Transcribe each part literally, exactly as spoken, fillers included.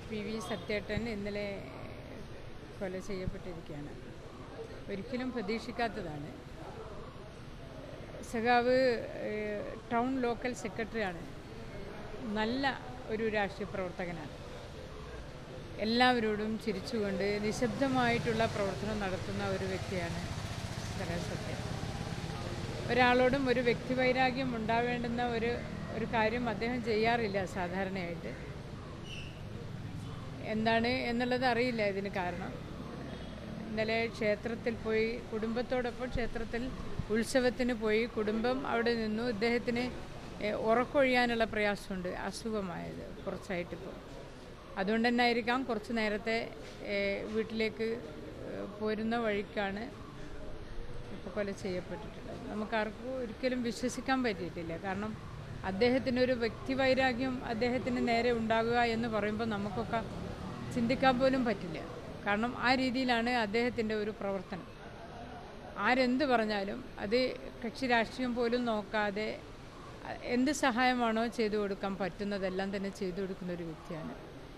P V സത്യേട്ടൻ ഇന്നലെ കൊല ചെയ്യപ്പെട്ടിരിക്കുകയാണ്. ഒരിക്കലും പ്രതീക്ഷിക്കാത്തതാണ്. സഖാവ് ടൗൺ ലോക്കൽ സെക്രട്ടറിയാണ്. നല്ല ഒരു രാഷ്ട്രീയ പ്രവർത്തകനാണ്. എല്ലാവരോടും ചിരിച്ചുകൊണ്ട് നിശബ്ദമായിട്ടുള്ള പ്രവർത്തനം നടത്തുന്ന ഒരു വ്യക്തിയാണ് സഖാവ് സത്യേട്ടൻ. ഒരാളോടും ഒരു വ്യക്തിവൈരാഗ്യം ഉണ്ടാവേണ്ടുന്ന ഒരു ഒരു കാര്യം അദ്ദേഹം ചെയ്യാറില്ല സാധാരണയായിട്ട്. എന്താണ് എന്നുള്ളത് അറിയില്ല ഇതിന് കാരണം. ഇന്നലെ ക്ഷേത്രത്തിൽ പോയി, കുടുംബത്തോടൊപ്പം ക്ഷേത്രത്തിൽ ഉത്സവത്തിന് പോയി. കുടുംബം അവിടെ നിന്നു. ഇദ്ദേഹത്തിന് ഉറക്കൊഴിയാനുള്ള പ്രയാസമുണ്ട്, അസുഖമായത് കുറച്ചായിട്ടിപ്പോൾ. അതുകൊണ്ട് തന്നെ ആയിരിക്കാം കുറച്ച് നേരത്തെ വീട്ടിലേക്ക് പോരുന്ന വഴിക്കാണ് ഇപ്പോൾ കൊല ചെയ്യപ്പെട്ടിട്ടുള്ളത്. നമുക്കാർക്കും ഒരിക്കലും വിശ്വസിക്കാൻ പറ്റിയിട്ടില്ല. കാരണം അദ്ദേഹത്തിനൊരു വ്യക്തിവൈരാഗ്യം അദ്ദേഹത്തിന് നേരെ ഉണ്ടാകുക എന്ന് പറയുമ്പോൾ നമുക്കൊക്കെ ചിന്തിക്കാൻ പോലും പറ്റില്ല. കാരണം ആ രീതിയിലാണ് അദ്ദേഹത്തിൻ്റെ ഒരു പ്രവർത്തനം. ആരെന്ത് പറഞ്ഞാലും അത് കക്ഷി രാഷ്ട്രീയം പോലും നോക്കാതെ എന്ത് സഹായമാണോ ചെയ്തു കൊടുക്കാൻ പറ്റുന്നതെല്ലാം തന്നെ ചെയ്തു കൊടുക്കുന്ന ഒരു വ്യക്തിയാണ്.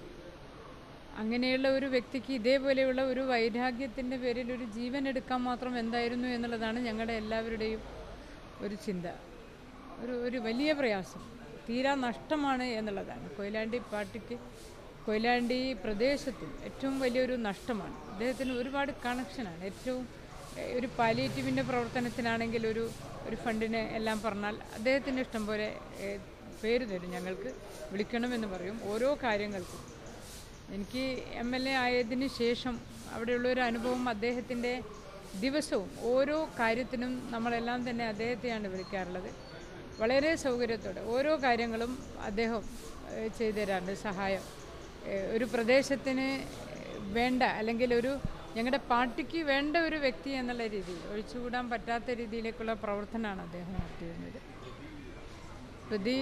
അങ്ങനെയുള്ള ഒരു വ്യക്തിക്ക് ഇതേപോലെയുള്ള ഒരു വൈരാഗ്യത്തിൻ്റെ പേരിൽ ഒരു ജീവൻ എടുക്കാൻ മാത്രം എന്തായിരുന്നു എന്നുള്ളതാണ് ഞങ്ങളുടെ എല്ലാവരുടെയും ഒരു ചിന്ത. ഒരു ഒരു വലിയ പ്രയാസം, തീരാ നഷ്ടമാണ് എന്നുള്ളതാണ്. കൊയിലാണ്ടി പാർട്ടിക്ക്, കൊയിലാണ്ടി പ്രദേശത്തും ഏറ്റവും വലിയൊരു നഷ്ടമാണ്. അദ്ദേഹത്തിന് ഒരുപാട് കണക്ഷനാണ്. ഏറ്റവും ഒരു പാലിയേറ്റീവിൻ്റെ പ്രവർത്തനത്തിനാണെങ്കിൽ ഒരു ഒരു ഫണ്ടിന് എല്ലാം പറഞ്ഞാൽ അദ്ദേഹത്തിൻ്റെ ഇഷ്ടം പോലെ പേര് തരും, ഞങ്ങൾക്ക് വിളിക്കണമെന്ന് പറയും ഓരോ കാര്യങ്ങൾക്കും. എനിക്ക് എം എൽ എ ആയതിന് ശേഷം അവിടെയുള്ളൊരു അനുഭവം, അദ്ദേഹത്തിൻ്റെ ദിവസവും ഓരോ കാര്യത്തിനും നമ്മളെല്ലാം തന്നെ അദ്ദേഹത്തെയാണ് വിളിക്കാറുള്ളത്. വളരെ സൗകര്യത്തോടെ ഓരോ കാര്യങ്ങളും അദ്ദേഹം ചെയ്തു തരാറുണ്ട്, സഹായം. ഒരു പ്രദേശത്തിന് വേണ്ട, അല്ലെങ്കിൽ ഒരു ഞങ്ങളുടെ പാർട്ടിക്ക് വേണ്ട ഒരു വ്യക്തി എന്നുള്ള രീതിയിൽ, ഒഴിച്ചുകൂടാൻ പറ്റാത്ത രീതിയിലേക്കുള്ള പ്രവർത്തനമാണ് അദ്ദേഹം നടത്തിയിരുന്നത്. പ്രതി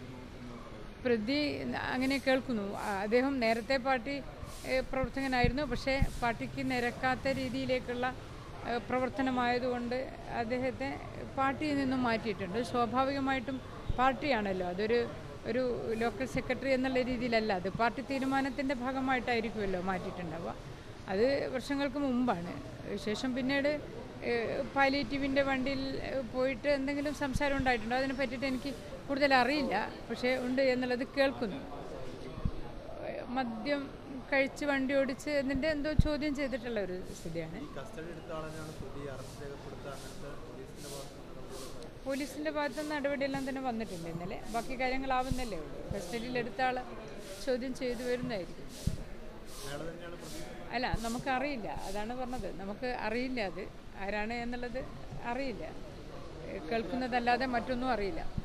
പ്രതി അങ്ങനെ കേൾക്കുന്നു. അദ്ദേഹം നേരത്തെ പാർട്ടി പ്രവർത്തകനായിരുന്നു. പക്ഷേ പാർട്ടിക്ക് നിരക്കാത്ത രീതിയിലേക്കുള്ള പ്രവർത്തനമായതുകൊണ്ട് അദ്ദേഹത്തെ പാർട്ടിയിൽ നിന്നും മാറ്റിയിട്ടുണ്ട്. സ്വാഭാവികമായിട്ടും പാർട്ടിയാണല്ലോ, അതൊരു ഒരു ലോക്കൽ സെക്രട്ടറി എന്നുള്ള രീതിയിലല്ല, അത് പാർട്ടി തീരുമാനത്തിൻ്റെ ഭാഗമായിട്ടായിരിക്കുമല്ലോ മാറ്റിയിട്ടുണ്ടാവുക. അത് വർഷങ്ങൾക്ക് മുമ്പാണ്. ശേഷം പിന്നീട് പാലിയേറ്റീവിൻ്റെ വണ്ടിയിൽ പോയിട്ട് എന്തെങ്കിലും സംസാരം ഉണ്ടായിട്ടുണ്ടോ അതിനെ പറ്റിയിട്ട് എനിക്ക് കൂടുതൽ അറിയില്ല. പക്ഷേ ഉണ്ട് എന്നുള്ളത് കേൾക്കുന്നു. മദ്യം കഴിച്ച് വണ്ടി ഓടിച്ച് എന്നിൻ്റെ എന്തോ ചോദ്യം ചെയ്തിട്ടുള്ള ഒരു സ്ഥിതിയാണ്. പോലീസിൻ്റെ ഭാഗത്തുനിന്ന് നടപടിയെല്ലാം തന്നെ വന്നിട്ടുണ്ട് ഇന്നലെ. ബാക്കി കാര്യങ്ങളാവുന്നല്ലേ ഉള്ളൂ. കസ്റ്റഡിയിലെടുത്ത ആൾ ചോദ്യം ചെയ്തു വരുന്നതായിരിക്കും. അല്ല, നമുക്കറിയില്ല, അതാണ് പറഞ്ഞത്. നമുക്ക് അറിയില്ല അത് ആരാണ് എന്നുള്ളത് അറിയില്ല. കേൾക്കുന്നതല്ലാതെ മറ്റൊന്നും അറിയില്ല.